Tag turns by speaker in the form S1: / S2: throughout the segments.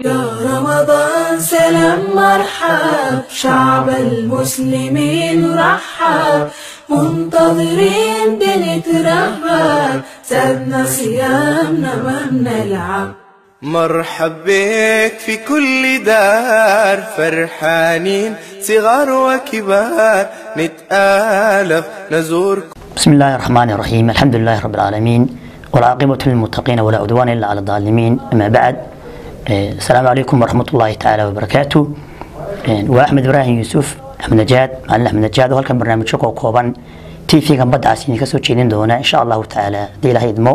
S1: يا رمضان سلام مرحب شعب المسلمين رحب منتظرين بنترهب سابنا صيامنا ما بنلعب
S2: مرحب بك في كل دار فرحانين صغار وكبار نتآلف نزوركم.
S3: بسم الله الرحمن الرحيم الحمد لله رب العالمين والعاقبة للمتقين ولا عدوان إلا على الظالمين أما بعد السلام عليكم ورحمة الله تعالى وبركاته. وأحمد إبراهيم يوسف أحمد نجاد معلم أحمد نجاد وهلكن برنامج شقو كوبان تي في كان بدعة سيني كسو تشيدين دونا إن شاء الله تعالى دي لهي دمو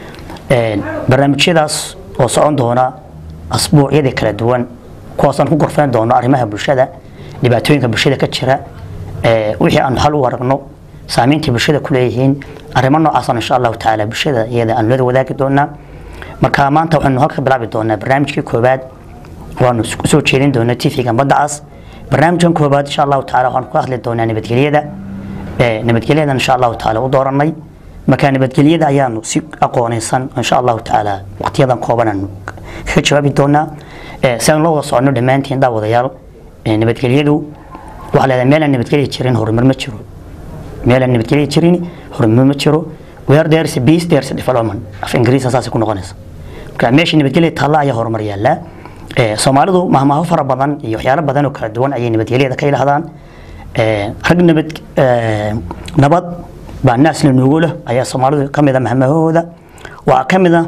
S3: برنامج شداس وصعون دونا أسبوع يدي كلا دوان كواسان كو قرفان دونا أرمها بالشدة لباتوين كبالشدة كتشرا وحي أن حلو ورقنو سامينتي بالشدة كليهين أرمانو أصلا إن شاء الله تعالى بالشدة يدا أن لذو ذاك دونا marka maanta waxaanu halka bilaabi doonaa barnaamijkii koobaad waanu soo jeedin doonaa TV-ga badacas barnaamijkan koobaad insha Allah taala waxaan ku hadli doonaa nabadgelyada insha Allah taala u dooranay marka nabadgelyada ayaanu si aqoonaysan insha Allah taala waqtiyadan kooban ka jawaabi doonaa saan loo socono dhamaantiin daawadayaal nabadgelyadu waxa la meel nabadgelyo jirin horumar ma jiro meel nabadgelyo jirin horumar ma jiro where there is peace there is development af Ingiriis asaasi ku noqonaysa كماشي نبتقلي طلع يا هرمر يلا سومالدو مهما هو فرق بدن يحيانا بدن وكردوان أي نبتقلي هذا كيل هذان حق نبض بالناس اللي نقوله أي سومالدو كم إذا مهما هو ذا وكم إذا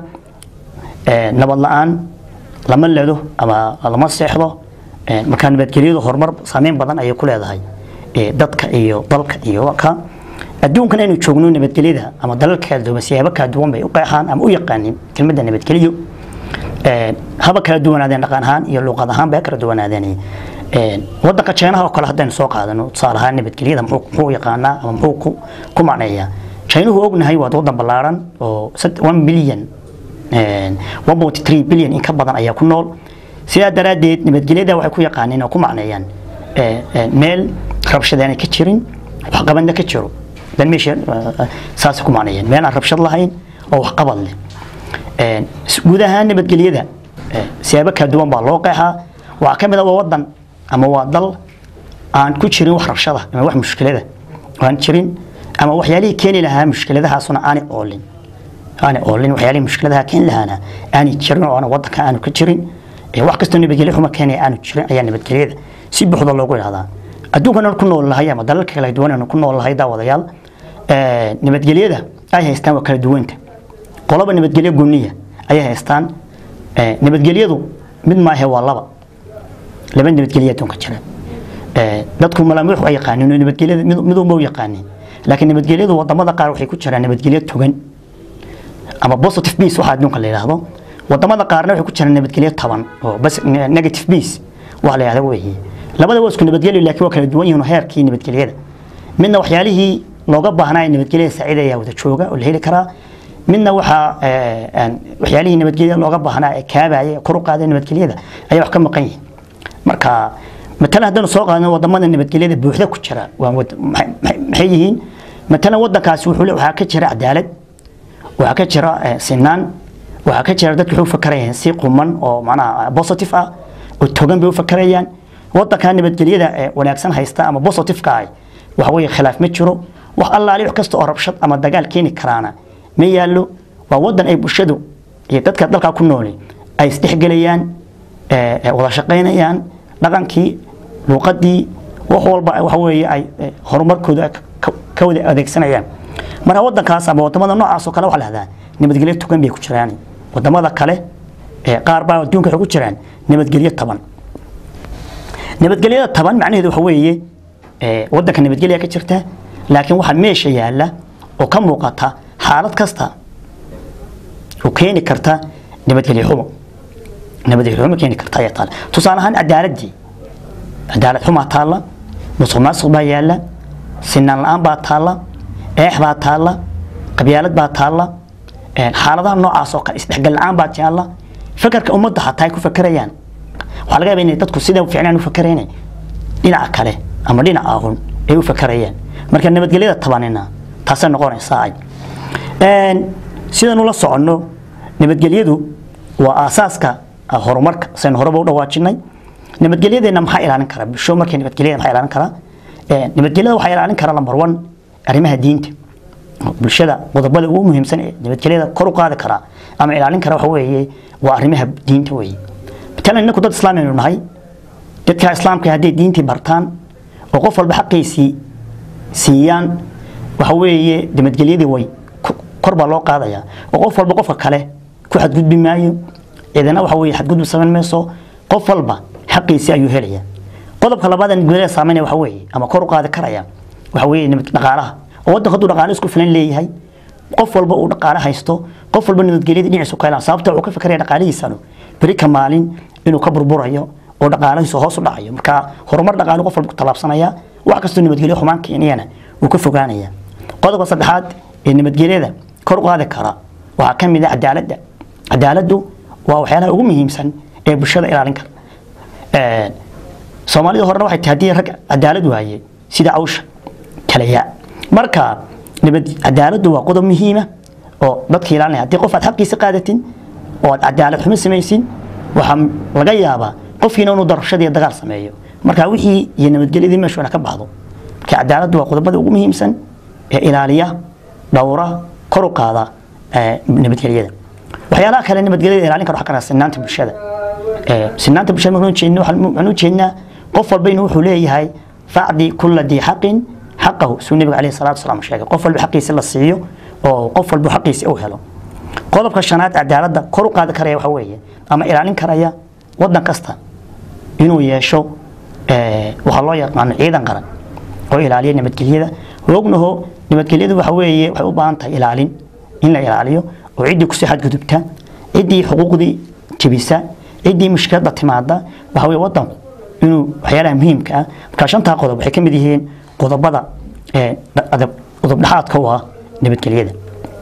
S3: نبض الآن لما اللي أما لما السحبه مكان نبتقلي هرمر صامين بدن أي كل هذا هاي ضدك أيو ضلك أيو وكا الدون كان إنه تشوفون نبتكلي ده أما دلك هذا بس يهبك الدون بيوقعهان أم يقانين كلمة نبتكليه هبك الدون هذا نقانهان يلو قضاهان بكر الدون هذاني وضع كشينها وكل هذا نسوق هذا إنه صار هان نبتكليه ده هو يقانا أم هو كم معناه شينه هو ابن هاي وضع بلارن أو 1 بليون 1.3 بليون إن كبضان أيه كنول سيادة رديت نبتكليه ده وحكوا يقانين وكم معناه ميل خربش ذاني كتشرين وحقبنا كتشرو dan meesha saas ku macnaayeen meel aan rabshad lahayn oo wax qabad leh guud ahaan nabadgelyada siyaabo kala duwan baa loo qeexaa waxa kamid ah wadan ama waa dal aan ku jirin wax rabshada ama wax mushkilada aan jirin ama waxyaalihii keeni lahaa mushkiladahaasuna aanay oolin waxyaalihii mushkiladaha keeni lahaana aanay jirin oo wadanka aanu ka jirin wax kasta nabadgelyo xuma keenay aanu jirin ayaa nabadgelyada si buuxda loogu yiraahdaa adduunkan ku nool lahay ama dalalka kala duwan ku nool lahay daawadayaal nabadgelyada ay haystaan waa kala duwanta qolaba nabadgelyo gooniya ay haystaan nabadgelyadu mid ma aha waa laba nabadgelyo doonka jira dadku malaamix ay yaqaaniin nabadgelyada mid uu yaqaaniin laakiin nabadgelyadu wadamada qaar waxay ku jiraan nabadgelyo togan ama positive peace waxa adduunka la yiraahdo wadamada qaarna waxay ku jiraan nabadgelyo taban oo bas negative peace waxa la yiraahdo weeye labada waa isku nabadgelyo laakiin waa kala duwan yihiin heerkii nabadgelyada midna waxyaalihii looga baahnaa nabadgelyada saaciidaya wada jooga oo la heli karaa midna waxa waxyaalihii nabadgelyada looga baahnaa ee kaabaya kor u qaaday nabadgelyada ayaa wax ka maqan yihiin marka matalan haddana soo qaadano wadamada nabadgelyada buuxda ku jira waa maxay yihiin matalan wadankaasi wuxuu leeyahay ka jira cadaalad waxa ka jira sinaan waxa ka jira dadku wuxuu fakarayaan si quman oo macnaha positive ah oo togan bay u fakarayaan wadanka nabadgelyada wanaagsan haysta ama positive ka ah waxa weeye khilaaf ma jiro wax alla ali wax kasta oo rabshad ama dagaal keeni karaana ma yaalo waa wadan ay bulshadu iyo dadka dalka ku nool ay isdhexgalayaan wada shaqeynayaan dhaqankii luqadii wax walba waxa weeye ay horumarkooda ka wada adeegsanayaan marka wadankaas ama wadamada noocaas oo kale wax lahadaan nabadgelyo tukan bay ku jiraan wadamada kale qaar baa adduunka ku jiraan nabadgelyo taban nabadgelyada taban macnaheedu waxa weeye wadanka nabadgelyo ka jirta laakiin waxa meesha yaala oo ka muuqata xaalad kasta oo keeni karta nabadgelyo xumo keeni karta ay taal tusaalahan cadaalad xumo taala musuqmaasuq baa yaala sinaan la'aan baa taala eex baa taala qabyaalad baa taala xaaladaha noocaas oo kale isdhexgal la'aan baa taala fakarka ummadda xataa ay ku fakarayaan waxa laga yaabaa in dadku sida fiicnaan u fakarayaan dhinaca kale ama dhinaca ahun ay u fakarayaan marka nabadgelyada tabanina taas noqonaysa ay sidaan ula socono nabadgelyadu waa aasaaska horumarka san horeba u dhawaajinay nabadgelyada maxaa ilaalin kara bulsho markay nabadgelyada maxaa ilaalin kara nabadgelyada waxaa ilaalin kara lambar 1 arrimaha diinta bulshada qodobada ugu muhiimsan ee nabadgelyada kor u qaadi kara ama ilaalin kara waxa weeye waa arrimaha diinta weeye tan inna ku dad islaamiyeen nahay dadka islaamka haddii diintii bartaan oo qof walba xaqiisii siiyaan waxa weeye nabadgelyada way kor baa loo qaadaya oo qof walba qofka kale ku xadgudbi maayo idana waxa weeye xadgudub sameyn mayso qof walba xaqiisii ayuu helaya qodobka labaad ee nabadgelyada saameynaya waxa weeye ama kor u qaadi karaya waxa weeye dhaqaalaha oo waddanka haduu dhaqaale isku filan leeyahay qof walba uu dhaqaale haysto qof walba nabadgelyada dhinaciisa ka helaan sababta uu ka fikiraya dhaqaalihiisana bari ka maalin inuu ka burburayo oo dhaqaalihiisa hoos u dhacayo marka horumar dhaqaale qof walba ku talaabsanaya wax kasta nabadgelyo xumaan keenayana uu ka fogaanaya qodobka saddexaad ee nabadgelyada kor u qaadi kara waxa ka mid ah cadaaladdu waa waxyaalaha ugu muhiimsan ee bulshada ilaalin kara Soomaalida horena waxay tahdii rag cadaalad waaye sida awsha kaliya marka cadaaladdu waa qodob muhiim ah oo dadka ilaalinaya hadii qof aad xaqiisa qaadatin oo aad cadaalad xumo sameeysin waxa laga yaabaa qofkiina inuu darashadii dagaal sameeyo marka wixii iyo nabadgelyadii meesha ka baxdo marka cadaaladdu waa qodobada ugu muhiimsan ee ilaaliya dhowra kor u qaada nabadgelyada waxyaalaha kale nabadgelyada ilaalin kara waxa kana sinaanta bulshada waxaanu jeednaa qof walba inuu wuxuu leeyahay facdi kulli di xaqin حقه سو النبي عليه الصلاة والسلام شيء قف البحقي سلا السيو أو قف البحقي سو هلو قلب كشنات عدالة كرو قاد كريه وحويه أما إيرانين كريه ودنا قسطا إنه يشوا وحلا يقان عيدا قرن أو إيرانين نمتكليه وابنه نمتكليه وحويه وحوبانته إيرانين إلا إيرانيو وعدي كسيحات كتبته عدي حقوق دي تبيسة عدي مشكلة تمادا وحويه ودنا إنه حياله مهم كعشان تأخذه بحكم ديهين qodobada qodob dhaxaadka waa nabadgelyada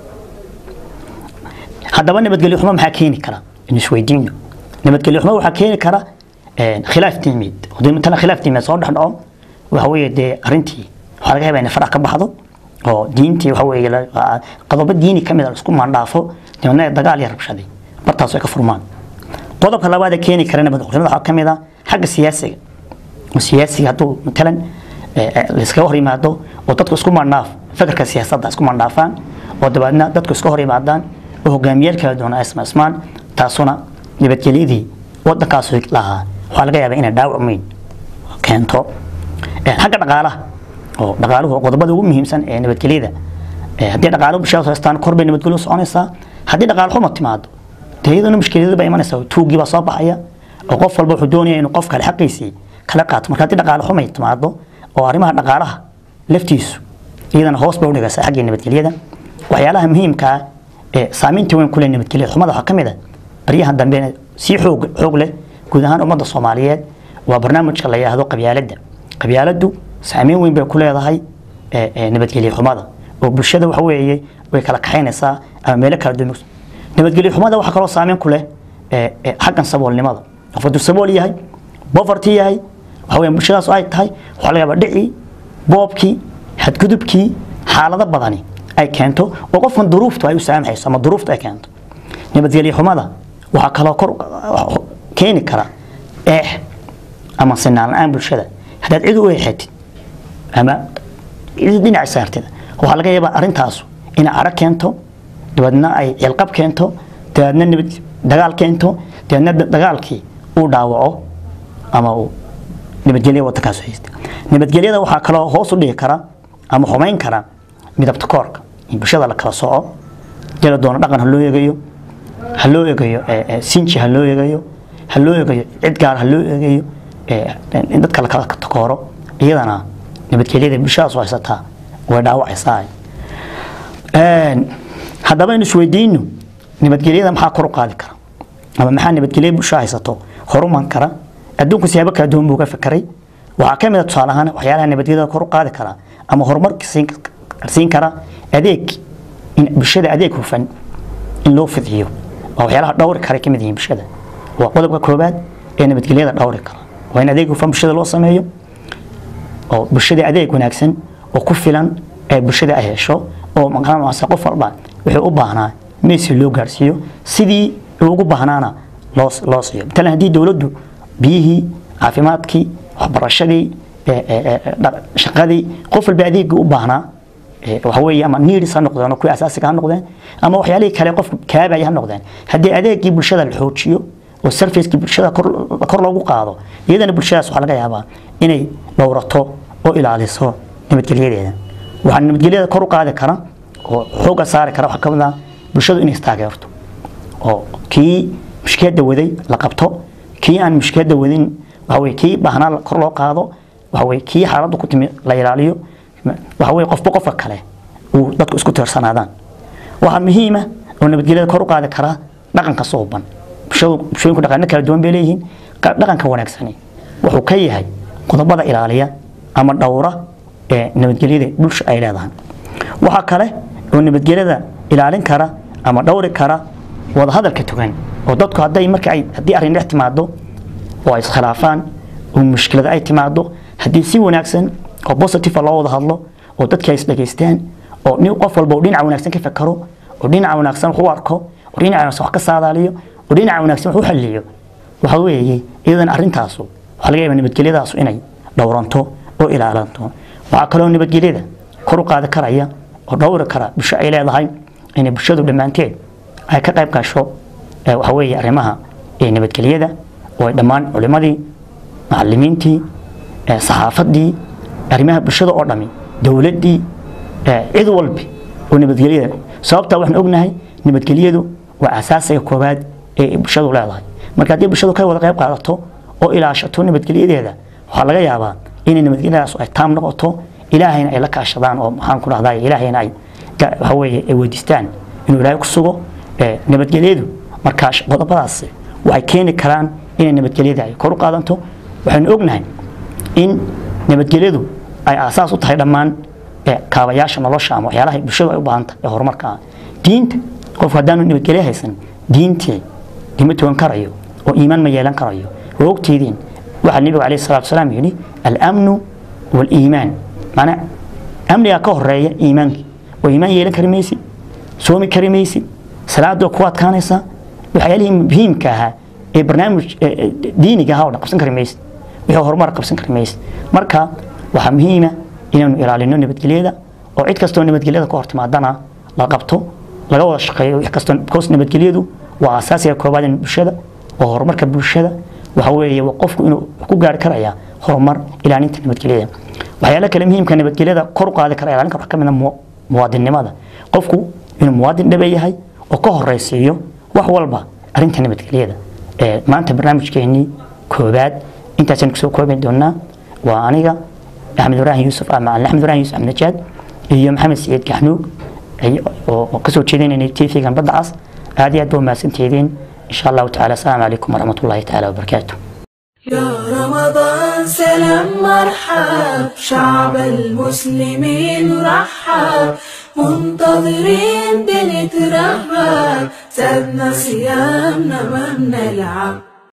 S3: hadaba nabadgelyo xumo maxaa keeni kara in isweydiino nabadgelyo xumo waxa keeni kara khilaaf diimeed hadii tan khilaaf diimeed soo dhaxdhaco waxa weeye de arintii waxa laga yaabaa in farac ka baxdo oo diintii waxa weeye qodobo diini kamid ah isku maandhaafo diimaha dagaal iyo rabshadii bartaas ay ka furmaan qodobka labaad ee keeni kara nabadgelyo waxa kamid ah xagga siyaasiga haduu matalan iska hor yimaado oo dadku isku maandhaaf fikirka siyaasadda isku maandhaafaan oo dabadna dadku isku hor yimaadaan oo hogaamiyaal kala duwan asmaan taasuna nabadgelyadii waddankaas lahaa waxa laga yaabaa inay dhaawac weyn keento xagga dhaqaalaha oo dhaqaaluhu qodobada ugu muhiimsan ee nabadgelyada haddii dhaqaaluhu bulshada haystaan kor bay nabadgelyo soconaysaa haddii dhaqaale xumo timaado tayaduna mushkilada bay imanaysaa tuugi baa soo baxaya oo qof walba wuxuu doonayaa inuu qof kale xaqiisii kala qaato marka haddii dhaqaale xumo timaado oo arrimaha dhaqaalaha laftiisu iyadana hoos bay u dhigaysaa xagga nabadgelyada waxyaalaha muhiimka ah ee saameynta weyn ku leh nabadgelyada xumada waxa kamid ah baryahan dambe si xoog leh guud ahaan ummadda Soomaaliyeed waa barnaamijka la yiraahdo qabyaaladdu saameyn weyn bay ku leedahay nabadgelyada xumada oo bulshada waxa weeye way kala kaxaynaysaa ama meel kala duwan nabadgelyada xumada waxa kale oo saameyn ku leh xaggan saboolnimada qofku sabool yahay poverty yahay waxa weeye bulshadaas ay tahay waxa laga yaabaa dhici boobkii xadgudubkii xaalado badani ay keento oo qofkan duruuftu ay u saamaxayso ama duruuftu ay keento nabadgelyo xumada waxa kale kor keeni kara ama sinaan aan bulshada hadaad cid u eexatid ama cid dhinac saartid waxa laga yaabaa arintaas in arag keento dabadna ay cilqab keento dabadna dagaal keento dabadna dagaalkii uu dhaawaco ama uu nabadgelyo waddankaas haysta nabadgelyada waxa kale oo hoos u dhigi kara ama xumeyn kara midabta koorka in bulshada la kala sooco jira doona dhaqan loo eegayo sinji loo eegayo cid gaar loo eegayo in dadka la kala takooro iyadana nabadgelyada bulshada soo haysata way dhaawacaysaa hadaba in isweydiino nabadgelyada maxaa kor u qaadi kara ama maxaa nabadgelyada bulshada haysato horuman kara adduunku siyaabo kala duwan buu ka fikiray waxa kamid ah tusaale ahaan waxyaalaha nabadgelyada kor u qaadi kara ama horumarka siin kara adeeg in bulshada adeeg hufan in loo fidiyo waxyaalaha dhowr kale kamid yihiin bulshada waa qodobka koobaad ee nabadgelyada dhowr kara waa in adeeg hufan bulshada loo sameeyo oo bulshada adeeg wanaagsan oo ku filan ee bulshada ay hesho oo maqaan waxa qof walba wuxuu u baahnaa meesha loo gaarsiiyo sidii ugu baahnaana loo siiyo مثلا haddii dawladdu biyihii caafimaadkii waxbarashadii shaqadii qof walba adeeg u baahnaa waxa weeye ama needs ha noqdeen kuwa asaasiga ha noqdeen ama waxyaalaha kale qof kaabaya ha noqdeen haddii adeegii bulshada la xoojiyo oo service-kii bulshada kor loogu qaado iyadana bulshadaas waxa laga yaabaa inay dhowrato oo ilaaliso nabadgelyadeeda waxaan nabadgelyada kor u qaadi kara oo xooga saari kara waxa kamid ah bulshadu inay taageerto oo kii mushkilada waday la qabto kii aan mushkilada wadin waxa weeye kii baahnaa kor loo qaado waxa weeye kii xaaladdu ku timi la ilaaliyo waxa weeye qofka kale uu dadku isku tiirsanaadaan waxa muhiim ah oo nabadgelyada kor u qaadi kara dhaqanka suuban bulshooyinku dhaqanno kala duwan bay leeyihiin dhaqanka wanaagsani wuxuu ka yahay qodobada ilaaliya ama dhowra nabadgelyada bulsho ay leedahay waxa kale oo nabadgelyada ilaalin kara ama dhowri kara wada hadalka togan oo dadku haddii arrin dhex timaado oo ay iskhilaafaan oo mushkilada ay timaado haddii si wanaagsan oo positive loo wada hadlo oo dadka is dhageystaan oo nin qof walba uu dhinaca wanaagsan ka fakaro oo dhinaca wanaagsan wax u arko oo dhinaca wanaagsan wax ka saadaaliyo oo dhinaca wanaagsan wax u xalliyo waxa weeye iyadan arrintaas waxa laga yaabaa nabadgelyadaas inay dhowranto oo ilaalanto waxa kale oo nabadgelyada kor u qaadi karaya oo dhowri kara bulsho ay leedahay inay bulshadu dhammaanteed ay ka qayb gasho waxa weeye arrimaha nabadgelyada oo dhammaan culimadii macallimiintii saxaafadii arrimaha bulshada oo dhami dawladdii cid walba oo nabadgelyada sababta waxaan ognahay nabadgelyadu waa asaasiga koobaad ee bulshadu leedahay marka haddii bulshadu ka wada qayb qaadato oo ilaashato nabadgelyadeeda waxaa laga yaabaa inay nabadgelyadaas ay taam noqoto ilaahayna ay la kaashadaan oo maxaan ku dhahdaa ilaahayna ay waxa weeye ay weydiistaan inuu ilaahay ku sugo nabadgelyadu markaa qodobadaas waxay keeni karaan inay nabadgelyada ay kor u qaadanto waxaan ognahay in nabadgelyadu ay asaas u tahay dhammaan kaabayaasha nolosha ama waxyaalaha bulshadu ay u baahan tahay horumarka diinta qof hadaan nabadgelyo haysan diintii dima togan karayo oo iimaan ma yeelan karayo waqtiidin waxa nabiga kaleey salaatu salaam yiri al-amnu wal-iimaan mana amniga ka horeeya iimaanki oo iimaan yeelan karimaysi soomi karimaysi salaado ku adkaanaysa waxyaalaha muhiimka ah ee barnaamij diiniga ah oo qabsan karimaysi wixii horumar qabsan karimaysi marka waxa muhiim ah inaynu ilaalino nabadgelyada oo cid kastoo nabadgelyada ka hortimaadana la qabto laga wada shaqeeyo wax kastoo koos nabadgelyadu waa asaasiga koobaad ee bulshada oo horumarka bulshada waxa weeye qofku inuu ku gaari karaya horumar ilaalinta nabadgelyada waxyaalaha kale muhiimka nabadgelyada kor u qaadi kara ilaalinta waxa kamid ah muwaadinimada qofku inuu muwaadin dhab yahay oo ka horeysiyo wax walba arinta nabadgelyada maanta barnaamijkeeni koobaad intaasaan kusoo koobin doonaa waa aniga أحمد إبراهيم يوسف أحمد إبراهيم يوسف نجاد iyo maxamed saciid gaxnuug oo ka soo jeedinay TV-gan badacas aad iyo aad buu maasanteedin insha Allah ta'ala assalamu alaykum wa rahmatullahi ta'ala wa barakatuh
S1: يا رمضان سلام مرحب شعب المسلمين رحب منتظرين بنترحب سابنا صيامنا ما بنلعب